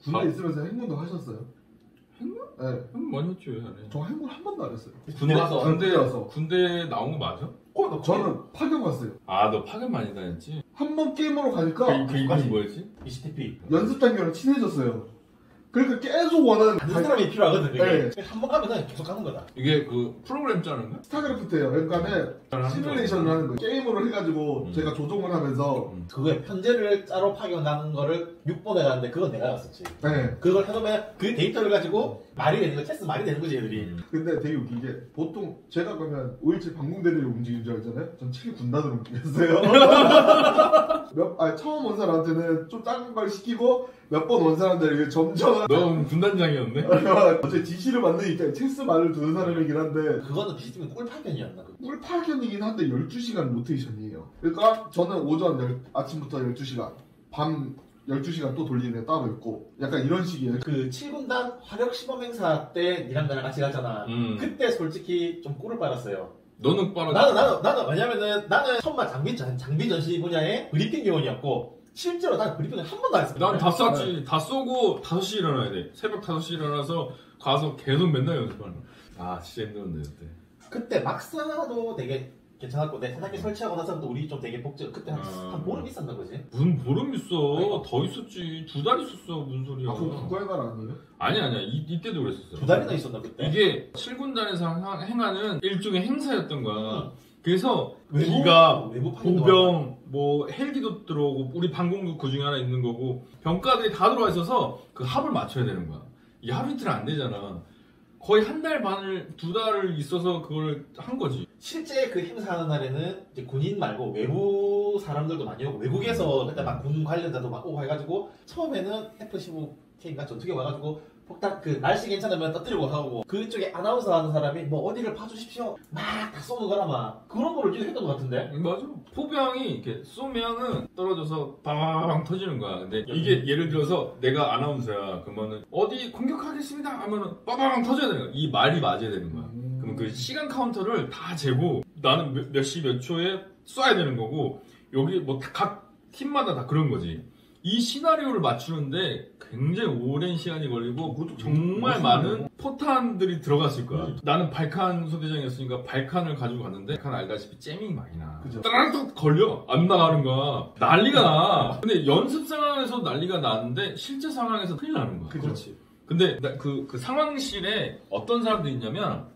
군대 있으면서 행군도 하셨어요? 행군? 네. 행군 많이 했죠. 왜 안 해? 저 행군 한 번도 안 했어요. 군대 가서 군대여서. 군대 나온 거 맞아? 저는 파견 갔어요. 아, 너 파견 많이 다녔지? 한 번 게임으로 가니까 그 이름이 뭐였지? ECTP. 연습 단계랑 친해졌어요. 그러니까 계속 원하는 그 사람이 필요하거든. 네. 한 번 가면 계속 가는 거다. 이게 그 프로그램 짜는 거야? 스타크래프트예요. 그러니까는 시뮬레이션을 하는 거예요. 게임으로 해가지고 제가 조종을 하면서 그거에 편제를 짜로 파견하는 거를 6번에 가는데 그건 내가 갔었지. 네. 그걸 해놓으면 그 데이터를 가지고 말이 되는 거, 체스 말이 되는 거지 애들이. 근데 되게 웃긴 게 보통 제가 그러면 5.17 방공대들이 움직이는 줄 알잖아요. 전 7기 군단으로 움직였어요. 처음 온 사람한테는 좀 작은 걸 시키고 몇 번 온 사람들 점점 너 군단장이었네? 어제 지시를 받는 입장에 체스 말을 두는 사람이긴 한데 그거는 비슷하면 꿀 파견이었나? 꿀파견이긴 한데 12시간 로테이션이에요. 그러니까 저는 아침부터 12시간, 밤 12시간 또 돌리는 애 따로 있고 약간 이런 식이에요. 그 7군단 화력 시범 행사 때 니랑 나랑 같이 갔잖아. 그때 솔직히 좀 꿀을 빨았어요. 너는 빨았지? 나는 왜냐면은 나는 천마 장비 전시 분야의 브리핑 요원이었고 실제로 난 브리핑을 한 번도 안 했어. 난 다 쐈지. 다 쏘고 5시에 일어나야 돼. 새벽 5시에 일어나서 가서 계속 맨날 연습하는 거야. 아, 진짜 힘들었네 그때 막사도 되게 괜찮았고 내 세상에 설치하고 나서부터 우리 좀 되게 복잡. 그때 한 보름 있었나 보지? 무슨 보름 있어. 더 있었지. 2달 있었어. 무슨 소리야. 아, 그거 국가의 날 아니에요? 아니야. 이때도 그랬었어. 2달이나 있었나 그때? 이게 7군단에서 행하는 일종의 행사였던 거야. 그래서 기가 보병 뭐 헬기도 들어오고 우리 방공도 그 중에 하나 있는 거고 병가들이 다 들어와 있어서 그 합을 맞춰야 되는 거야. 이게 하루 이틀 안 되잖아. 거의 한 달 반을 2달을 있어서 그걸 한 거지. 실제 그 행사하는 날에는 이제 군인 말고 외부 사람들도 많이 오고 외국에서 그때 막 군 관련자도 막 오고 해가지고 처음에는 F-15K인가 전투기 와가지고 폭탄 그 날씨 괜찮으면 떠뜨리고 하고 그쪽에 아나운서 하는 사람이 뭐 어디를 봐주십시오 막 다 쏘는 거라 막 그런 거를 니가 했던 것 같은데? 맞아. 포병이 이렇게 쏘면은 떨어져서 빵 터지는 거야. 근데 이게 예를 들어서 내가 아나운서야. 그러면은 어디 공격하겠습니다 하면은 빠방 터져야 되는 거야. 이 말이 맞아야 되는 거야. 그럼 그 시간 카운터를 다 재고 나는 몇 시 몇 초에 쏴야 되는 거고 여기 뭐 각 팀마다 다 그런 거지. 이 시나리오를 맞추는데 굉장히 오랜 시간이 걸리고 정말 많은 포탄들이 들어갔을 거야. 나는 발칸 소대장이었으니까 발칸을 가지고 갔는데 발칸 알다시피 잼이 많이 나. 따라락 걸려. 안 나가는 거야. 난리가 나. 근데 연습 상황에서 난리가 나는데 실제 상황에서 큰일 나는 거야. 그렇지. 근데 그 상황실에 어떤 사람들이 있냐면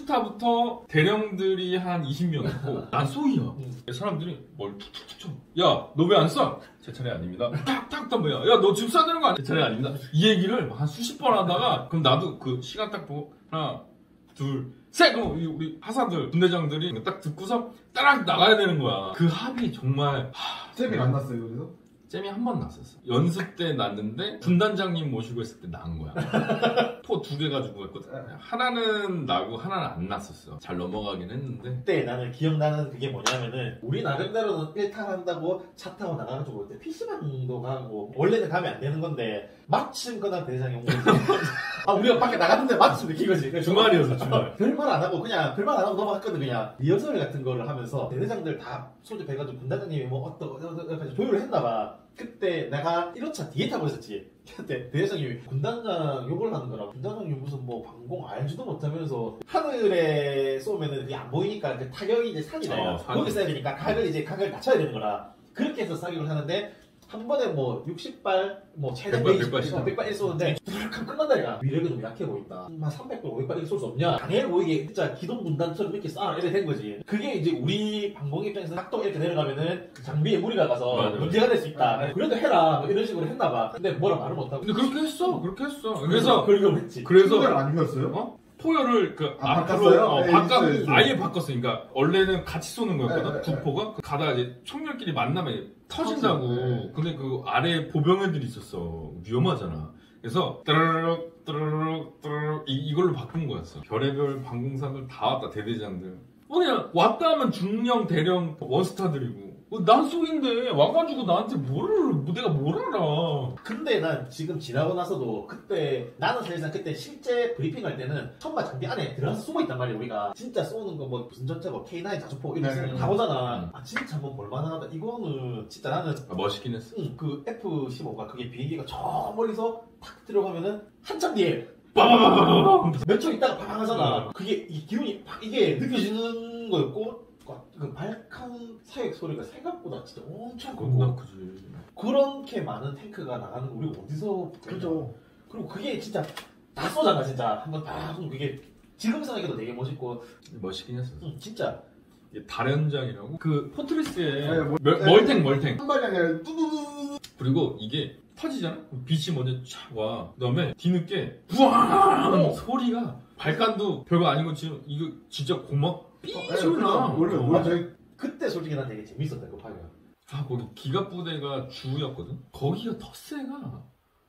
투스타부터 대령들이 한 20명 있고 난 쏘이야. 사람들이 뭘 툭툭툭 쳐. 야, 너 왜 안 쏴? 제 차례 아닙니다. 탁탁 또 뭐야? 야, 너 지금 쏴야 되는 거 아니야? 제 차례 아닙니다. 이 얘기를 한 수십 번 하다가 그럼 나도 그 시간 딱 보고 하나, 둘, 셋! 그럼 우리 하사들, 분대장들이 딱 듣고서 따락 나가야 되는 거야. 그 합이 정말 잼이 안 났어요. 그래서 잼이 한 번 났었어. 연습 때 났는데 분단장님 모시고 했을 때 난 거야. 포 2개 가지고 했거든. 하나는 나고 하나는 안 났었어. 잘 넘어가긴 했는데. 그때 나는 기억나는 그게 뭐냐면은 우리 나름대로는 1탄 한다고 차 타고 나가가지고 그때 PC방도 가고 원래는 가면 안 되는 건데 마침 그날 대장이 온 거지. 아 우리가 밖에 나갔는데 마침 느낀 거지. 주말이었어 주말. 별말 안 하고 그냥 별말 안 하고 넘어갔거든. 그냥 리허설 같은 거를 하면서 대대장들 다 소집해가지고 분단장님이 뭐 어떤 조율을 했나봐. 그때 내가 1호차 뒤에 타고 있었지. 그때 대대장님이 군단장 욕을 하는 거라. 군단장님 무슨 뭐 방공 알지도 못하면서 하늘에 쏘면은 그게 안 보이니까 그 타격이 이제 산이다. 거기 써야 되니까 각을 낮춰야 되는 거라. 그렇게 해서 사격을 하는데 한 번에 뭐 60발 뭐 최대 100발 쏘는데 뚜룩하면 끝난다니까. 위력이 너무 약해 보인다. 한 300발 500발 이렇게 쏠 수 없냐. 강해 보이게 진짜 기동 분단처럼 이렇게 쏴 이렇게 된 거지. 그게 이제 우리 방공 입장에서 각도 이렇게 내려가면은 장비에 무리가 가서 맞아. 문제가 될 수 있다. 그래도 해라 뭐 이런 식으로 했나봐. 근데 뭐라 말을 못하고. 근데 그렇게 했어. 그렇게 했어. 그래서 그걸 했지. 그래서 아니었어요? 포열을 그 바꿨어요? 아예 바꿨어. 그러니까 원래는 같이 쏘는 거였거든. 네, 두 포가 가다가 이제 총열끼리 만나면 터진다고. 네. 근데 그 아래 보병애들이 있었어. 위험하잖아. 그래서 따르륵 따르륵 따르륵 이걸로 바꾼 거였어. 별의별 방공사들 다 왔다. 대대장들. 그냥 왔다 하면 중령 대령 원스타들이고 난 쏘인데 와가지고 나한테 내가 뭘 알아. 근데 난 지금 지나고 나서도 그때 나는 사실상 그때 실제 브리핑 할 때는 천막 장비 안에 들어가서 숨어 있단 말이야. 우리가 진짜 쏘는 거 뭐 무슨 전차 뭐 K9 자주포 이런 거 다 보잖아. 아 진짜 한번 볼만하다. 이거는 진짜 나는 멋있긴 했어. 그 F-15가 그게 비행기가 저 멀리서 탁 들어가면은 한참 뒤에 빠바바바바밤. 몇 초 있다가 팡 하잖아. 그게 이 기운이 팍 이게 느껴지는 거였고 그 발칸 사격 소리가 생각보다 진짜 엄청 겁나 크고 크지. 그렇게 많은 탱크가 나가는 거 우리가 어디서 그죠. 그리고 그게 진짜 다 쏘잖아 진짜 한번 다 쏘면 그게 지금 생각해도 되게 멋있고 멋있긴 했어. 진짜 이게 달연장이라고 그 포트리스에 네, 멀탱 한 발이 아니라 뚜두두두. 그리고 이게 터지잖아? 빛이 먼저 촥 와. 그 다음에 뒤늦게 부앙 소리가 발칸도 별거 아니고 지금 이거 진짜 고막 삐 소리 나. 원래 저희 그때 솔직히 난 되게 재밌었다 그 파이가. 거기 기갑부대가 주였거든. 거기가 텃세가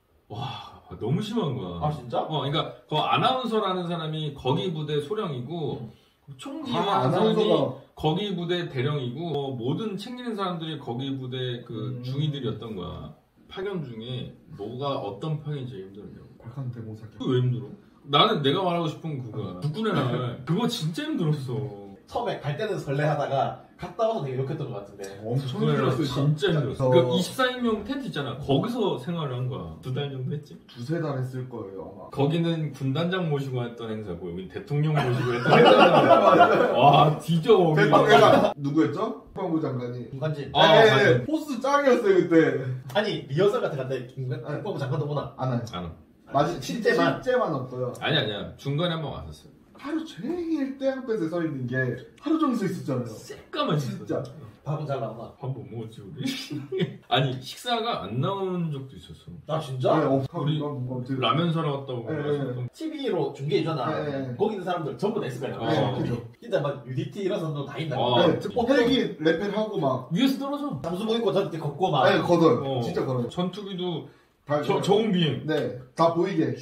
와 너무 심한 거야. 아 진짜? 그러니까 그 아나운서라는 사람이 거기 부대 소령이고 총기라는 사람이 아나운서가 거기 부대 대령이고 모든 챙기는 사람들이 거기 부대 그 중위들이었던 거야. 파견 중에 뭐가 어떤 파견이 제일 힘들었냐고. 발칸 대모사기. 그거 왜 힘들어? 나는 내가 말하고 싶은 그거야. 국군의 날 그거 진짜 힘들었어. 처음에 갈 때는 설레하다가 갔다 와서 되게 욕했던 것 같은데. 엄청 국군의 날 힘들었어요. 진짜 힘들었어. 저- 그 24인용 텐트 있잖아. 거기서 생활을 한 거야. 2달 정도 했지. 두세 달 했을 거예요 아마. 거기는 군단장 모시고 했던 행사고 여기 대통령 모시고 했던 행사잖아. 와 뒤져. 대통령가 누구였죠? 국방부 장관이. 김관진. 맞아. 포스 짱이었어요 그때. 아니 리허설 같은 거 할때 네. 김관진 장관도 보나? 안 와요. 안 와. 맞아. 실제만. 실제만 없어요. 아니야. 중간에 한 번 왔었어요. 하루 종일 땡볕에 서 있는 게 하루 종일 서 있었잖아요. 새까만 진짜. 밥은 잘 나오나? 밥 못 먹었지 우리. 아니 식사가 안 나오는 적도 있었어. 아 진짜? 우리 라면 사러 갔다고. 네. TV로 중계해주잖아. 네. 거기 있는 사람들 전부 다 있을 거야. 어. 그죠. 진짜 막 UDT 이런 사람도 다 있나? 아, 헬기 레펠하고 막. 위에서 떨어져. 잠수 입고 저렇게 걷고 막. 네, 걷어요. 어. 진짜 걷어요. 전투기도 다 저공 비행. 네, 다 보이게.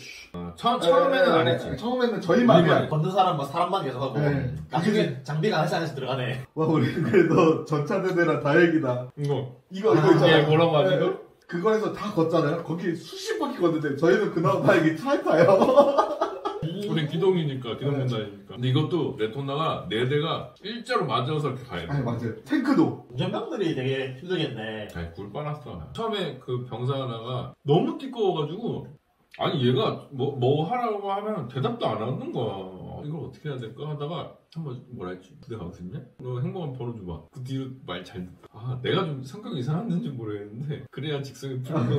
처음에는 안 했지. 처음에는 저희만 우리만 그냥. 걷는 사람 뭐 사람만 계속 하고. 네. 나중에 장비가 하나씩 하나씩 들어가네. 와, 우리 그래도 전차대대랑 다행이다. 이거 이거 있잖아요. 이게 뭐라고 하지 네. 이거? 그거에서 다 걷잖아요. 거기 수십 바퀴 걷는데 저희는 그나마 다행히 차에 타요. 우리 기동이니까 기동군단이니까. 근데 이것도 레토나가 4대가 일자로 맞아서 이렇게 가야 돼. 아니 맞아요. 탱크도. 운전병들이 되게 힘들겠네. 아니 굴 빨았어. 처음에 그 병사 하나가 너무 띠꺼워가지고 아니 얘가 뭐 하라고 하면 대답도 안 하는 거야. 이걸 어떻게 해야 될까 하다가 한번 뭐라 했지? 부대 가고 싶냐? 너 행복 한번 벌어줘봐. 그 뒤로 말 잘 듣다. 내가 좀 성격이 이상했는지 모르겠는데 그래야 직성이 풀리는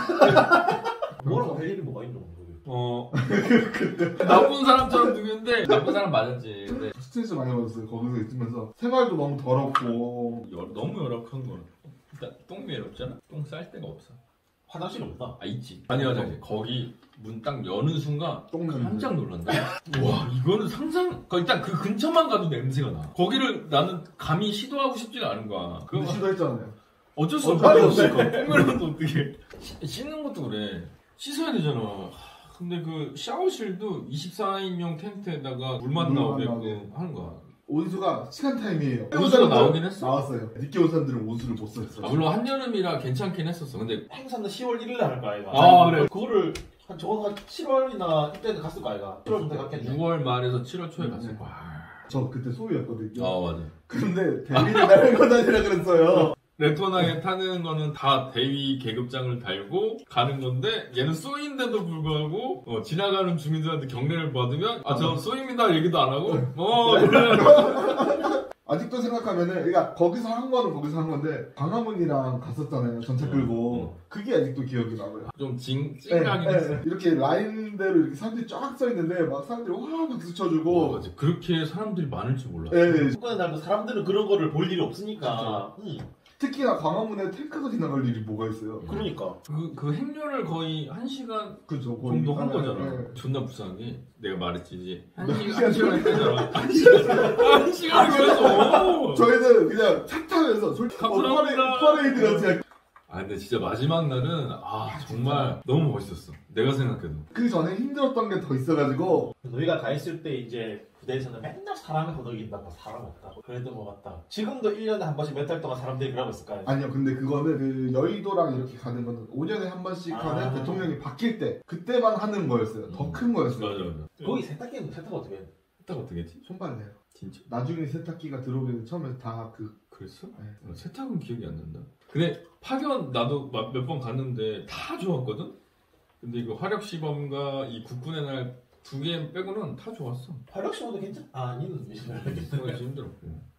거야. 뭐라고 할 일이 뭐가 있노? 나쁜 사람처럼 누구인데 나쁜 사람 맞았지. 근데 스트레스 많이 받았어요. 거기서 있으면서 생활도 너무 더럽고. 너무 열악한 거야. 일단 똥 외롭잖아. 똥 쌀 데가 없어. 화장실 없다. 있지. 아니 화장실. 거기 문 딱 여는 순간 똥 냄새. 깜짝 놀란다. 와 이거는 상상. 일단 그 근처만 가도 냄새가 나. 거기를 나는 감히 시도하고 싶지가 않은 거야. 근데 그거 시도했잖아요. 어쩔 수 빨리 없어. 없을 똥면도 어떻게? 씻는 것도 그래. 씻어야 되잖아. 근데 그 샤워실도 24인용 텐트에다가 물만 나오게끔 나오게. 하는 거야. 온수가 시간 타임이에요. 온수가 나오긴 했어? 나왔어요. 늦게 온 사람들은 온수를 못 썼어요. 물론 한여름이라 괜찮긴 했었어. 근데 행사는 10월 1일에 할 거야 이거. 그래. 그거를 한 7월이나 이때는 갔을 거 아이가. 7월 정도 갔겠네. 6월 말에서 7월 초에 갔을 거야. 저 그때 소위였거든요. 맞아. 근데 대리를 날고 다니라 그랬어요. 레토나에 타는 거는 다 대위 계급장을 달고 가는 건데 얘는 쏘인데도 불구하고 지나가는 주민들한테 경례를 받으면 저 쏘입니다 얘기도 안 하고 아직도 생각하면은 그러니까 거기서 한 거는 거기서 한 건데 광화문이랑 갔었잖아요. 전차 끌고. 그게 아직도 기억이 나고요. 좀 찡하긴 했어. 이렇게 라인대로 이렇게 사람들이 쫙 서 있는데 막 사람들이 와 박수 쳐주고. 맞아. 그렇게 사람들이 많을 줄 몰랐어. 축구의 날도 사람들은 그런 거를 볼 일이 없으니까. 특히나 광화문에 탱크가 지나갈 일이 뭐가 있어요. 그러니까. 그 행렬을 거의 1시간 그죠. 정도 한 거잖아. 네. 존나 불쌍한 게 내가 말했지 이제 한 시간 시간 했잖아. 한 시간이면서 저희는 그냥 차 타면서 솔직히 감사합니다. 퍼레이드 같이 아 근데 진짜 마지막 날은 정말 너무 멋있었어. 내가 생각해도. 그 전에 힘들었던 게 더 있어가지고 너희가 가 있을 때 이제 부대에서는 맨날 사람을 거덕인다고 사람 없다고 그랬던 것 같다. 지금도 1년에 한 번씩 몇 달 동안 사람들이 그러고 있을 거 아니야. 아니요 근데 그거는 그 여의도랑 이렇게 가는 거는 5년에 한 번씩 하는 대통령이 바뀔 때 그때만 하는 거였어요. 더 큰 거였어요. 맞아. 거기 세탁기는 세탁 어떻게 해? 세탁 어떻게 했지? 손빨래요. 진짜? 나중에 세탁기가 들어오면 처음에 다 그랬어? 네. 세탁은 기억이 안 난다. 근데 파견 나도 몇 번 갔는데 다 좋았거든? 근데 이거 화력시범과 이 국군의 날 2개 빼고는 다 좋았어. 화력시모도 괜찮? 아니는 힘들었고.